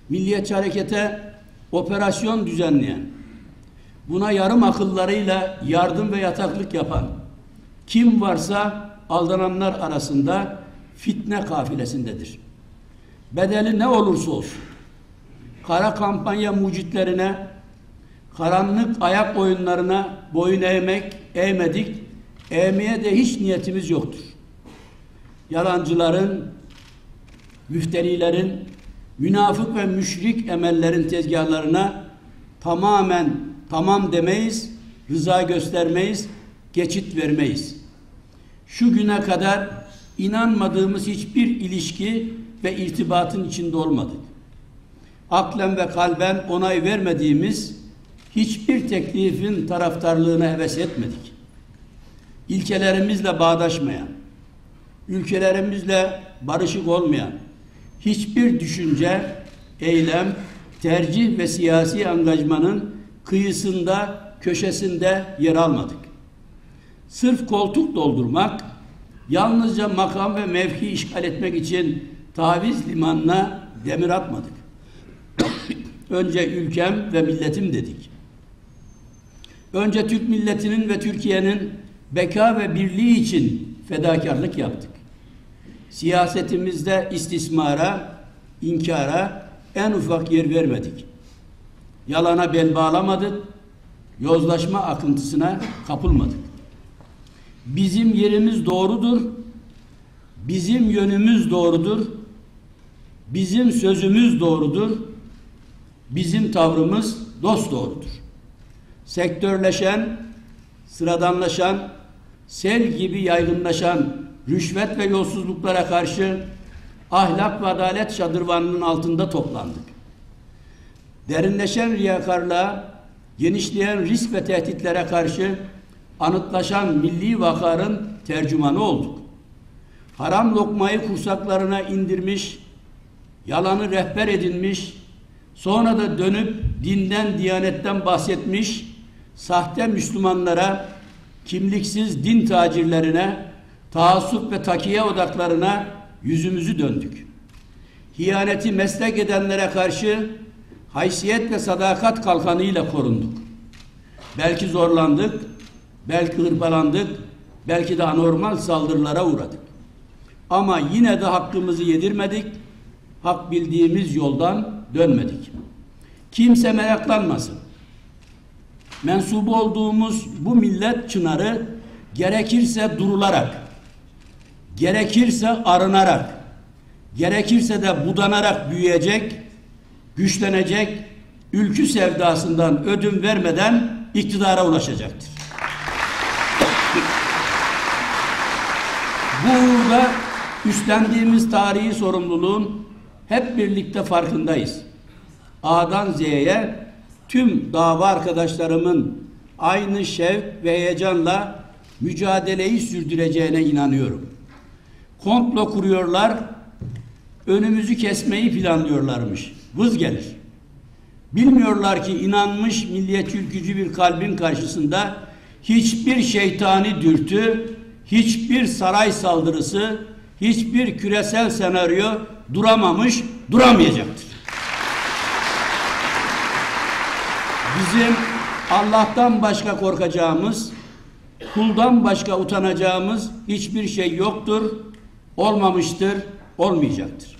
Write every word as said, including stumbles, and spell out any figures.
Milliyetçi Hareket'e operasyon düzenleyen, buna yarım akıllarıyla yardım ve yataklık yapan kim varsa aldananlar arasında fitne kafilesindedir. Bedeli ne olursa olsun, kara kampanya mucitlerine, karanlık ayak oyunlarına boyun eğmek, eğmedik, eğmeye de hiç niyetimiz yoktur. Yalancıların, müfterilerin, münafık ve müşrik emellerin tezgahlarına tamamen tamam demeyiz, rıza göstermeyiz, geçit vermeyiz. Şu güne kadar inanmadığımız hiçbir ilişki ve irtibatın içinde olmadık. Aklen ve kalben onay vermediğimiz hiçbir teklifin taraftarlığına heves etmedik. İlkelerimizle bağdaşmayan, ülkelerimizle barışık olmayan hiçbir düşünce, eylem, tercih ve siyasi angajmanın kıyısında, köşesinde yer almadık. Sırf koltuk doldurmak, yalnızca makam ve mevki işgal etmek için taviz limanına demir atmadık. Önce ülkem ve milletim dedik. Önce Türk milletinin ve Türkiye'nin beka ve birliği için fedakarlık yaptık. Siyasetimizde istismara, inkara en ufak yer vermedik. Yalana bel bağlamadık, yozlaşma akıntısına kapılmadık. Bizim yerimiz doğrudur, bizim yönümüz doğrudur, bizim sözümüz doğrudur, bizim tavrımız dosdoğrudur. Sektörleşen, sıradanlaşan, sel gibi yaygınlaşan rüşvet ve yolsuzluklara karşı ahlak ve adalet şadırvanının altında toplandık. Derinleşen riyakarlığa, genişleyen risk ve tehditlere karşı anıtlaşan milli vakarın tercümanı olduk. Haram lokmayı kursaklarına indirmiş, yalanı rehber edinmiş, sonra da dönüp dinden, diyanetten bahsetmiş, sahte Müslümanlara, kimliksiz din tacirlerine, taassup ve takiye odaklarına yüzümüzü döndük. Hiyaneti meslek edenlere karşı haysiyet ve sadakat kalkanıyla korunduk. Belki zorlandık, belki hırpalandık, belki de anormal saldırılara uğradık. Ama yine de hakkımızı yedirmedik, hak bildiğimiz yoldan dönmedik. Kimse meraklanmasın. Mensubu olduğumuz bu millet çınarı gerekirse durularak, gerekirse arınarak, gerekirse de budanarak büyüyecek, güçlenecek, ülkü sevdasından ödün vermeden iktidara ulaşacaktır. Bu uğurda üstlendiğimiz tarihi sorumluluğun hep birlikte farkındayız. A'dan Z'ye tüm dava arkadaşlarımın aynı şevk ve heyecanla mücadeleyi sürdüreceğine inanıyorum. Komplo kuruyorlar, önümüzü kesmeyi planlıyorlarmış. Vız gelir. Bilmiyorlar ki inanmış milliyetçi ülkücü bir kalbin karşısında hiçbir şeytani dürtü, hiçbir saray saldırısı, hiçbir küresel senaryo duramamış, duramayacaktır. Bizim Allah'tan başka korkacağımız, kuldan başka utanacağımız hiçbir şey yoktur, olmamıştır, olmayacaktır.